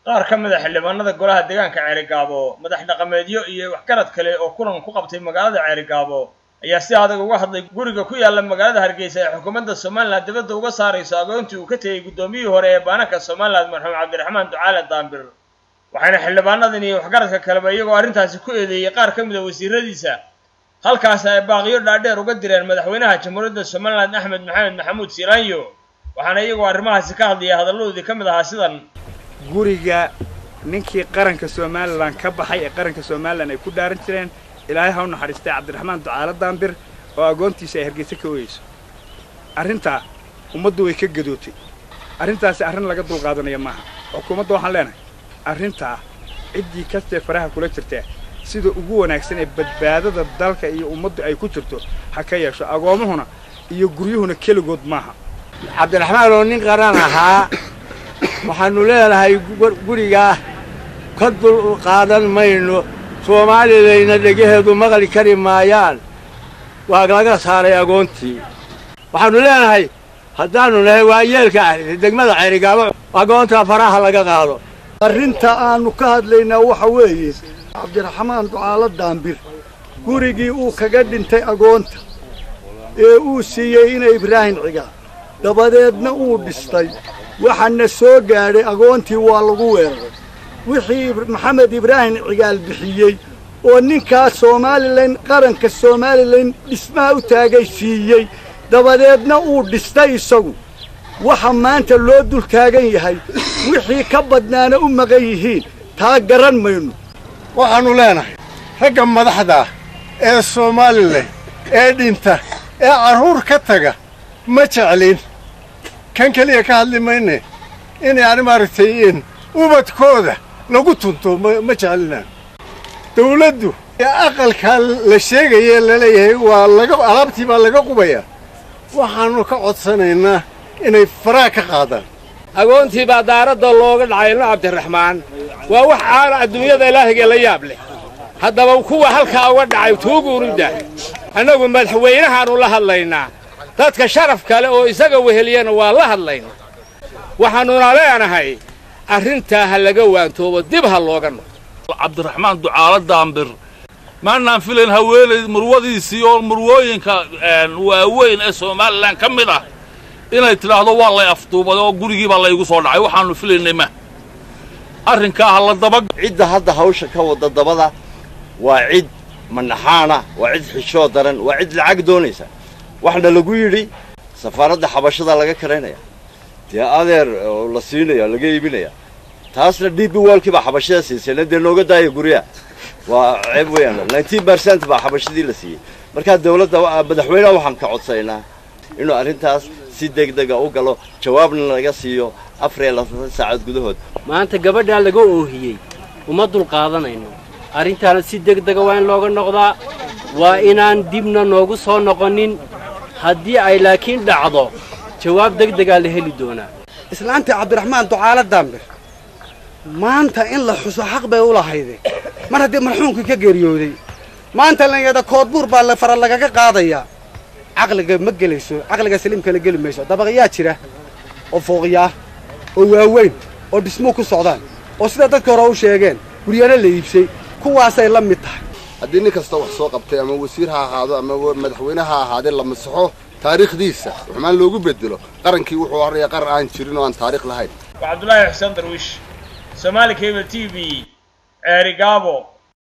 qaar ka mid ah xildhibaanada golaha deegaanka Ceerigaabo madax dhaqameedyo iyo waxgarad kale oo kulan ku qabtay magaalada Ceerigaabo ayaa si adag uga hadlay guriga ku yaala magaalada Hargeysa ee xukuumadda Soomaaliland dibadda uga saarayso agoontii uu ka tagay gudoomiyihii hore ee baanka Soomaaliland Maxamed Cabdiraxmaan Ducaale Daambir waxaana xildhibaanadan iyo waxgaradka kale iyagoo arrintaasi ku eedeeyay qaar ka mid ah wasiiradiisa halkaas ay baaqiyo dhaadheer uga direen madaxweynaha jamhuuriyadda Soomaaliland Axmed Maxamed Maxamuud Siiraanyo waxaana iyagoo arrimahaasi ka hadlayay hadalloodii ka mid ahaa sidan guriga ninkii qaranka Soomaaliland ka baxay ee qaranka Soomaaliland ay ku dhaaran jireen ilaahay ha u naxariistay Cabdiraxmaan Ducaale Daambir oo agoontiisa ay Hargeysa ka weyso arrinta ummaddu way ka gadootay arrintaasi arrin laga dulqaadanaya maaha xukuumadda waxaan leenahay arrinta ciddii kasta faraha kula jirtay sida ugu wanaagsan ee badbaadada dalka iyo ummaddu ay ku jirto ha ka yeesho agoomuhuna iyo guryuhuna keligood maaha Cabdiraxmaan oo nin qaran ahaa waxaanu leeyahay guriga ka dul qaadan mayno Soomaaliyeedna dhageheedu maqli kari maayaan waa laga saaray agoontii waxaanu leeyahay haddaanu nahay waayeelka degmada Ceerigaabo agoonta faraha laga qaado arrinta aanu ka hadlaynaa waxa weeye Cabdiraxmaan Ducaale Daambir gurigii uu kaga dhintay agoonta ee uu siiyay in Ibraahim Cigaal dabadeedna uu dhistay waxaana soo gaaray agoontii waa lagu weeraray wixii Maxamed Ibraahim Cigaal bixiyay oo ninka Soomaaliland qaranka Soomaaliland dhismaha u taagay siiyay dabadeedna uu dhistay isagu waxa maanta loo dul taagan yahay wixii ka badnaana u maqan yihiin taa garan mayno waxaanu leenahay ragga madaxda ee Soomaaliland ee dhinta ee caruur ka taga ma jeclin kan kaliya ka hadli mayne inay maartay in ubadkooda lagu tunto ma jeclinaan dawladdu aqalka la sheegay la leeyahay waa laga alaabtii baa laga qubaya waxaanu ka codsanaynaa inay faraha ka qaadaan agoontii baa daarada looga dhacay Cabdiraxmaan waa wax aan adduunyada Ilaahiga la yaab leh haddaba kuwa halka uga dhacay tuuguurida anagu madaxweynahaanu la hadlaynaa dadka sharaf kale oo isaga weheliyana waa la hadlaynaa waxaanu leenahay arrinta ha laga waantoobo dib ha looga noqdo Cabdiraxmaan Ducaale Daambir maana filan haweenay murwadiisii oo murwooyinka waaweyn ee Soomaaliland ka mid ah inay tiraahdo waa la afduubay oo gurigii baa la igu soo dhacay waxaanu filaynay ma arrinka la daba cidda hadda hawsha ka wada dabada waa cid manaxaana waa cid xishoo daran waa cid lacag doonaysa waxna lagu yiri safaaradda xabashada laga kareynaya tii adeer la siinaya laga iibinaya taasna DP World-kiiba xabashada siisay nooga daayay guriga waa ceeb weeyaan 19% baa xabashadii la siiyay marka dawladda madaxweynaha waxaan ka codsaynaa inuu arrintaas si degdeg ah u galo jawaabna laga siiyo 4 saacadood gudahood maanta gabadha laga oohiyay uma dul qaadanayno arrintaana si degdeg ah waa in looga noqdaa waa inaan dibna noogu soo noqonin haddii ay laakiin dhacdo jawaab degdeg ah la heli doonaa islaanta Cabdiraxmaan Ducaale Daambir maanta in la xuso xaq bay u lahayd mar haddii marxuumkii ka geeriyooday maanta la yada koodbuur baa la fara lagaga qaadaya aqliga ma gelayso aqliga saliimka la geli mayso dabaqayaa jira oo fooqiya oo waaweyn oo dhismo ku socdaan oo sida dadka hore u sheegeen guriyana la iibsay kuwaasay la mid tahay haddii nin kasta wax soo qabtay ama wasiir ha ahaado ama madaxweynaha ha ahaado la masaxo taariikhdiisa waxaan loogu bedelo qarankii wuxuu horreeyay qaran aan jirin oo aan taariikh lahayn Cabdullaahi Xuseen Darwiish Somali Cable TV Ceerigaabo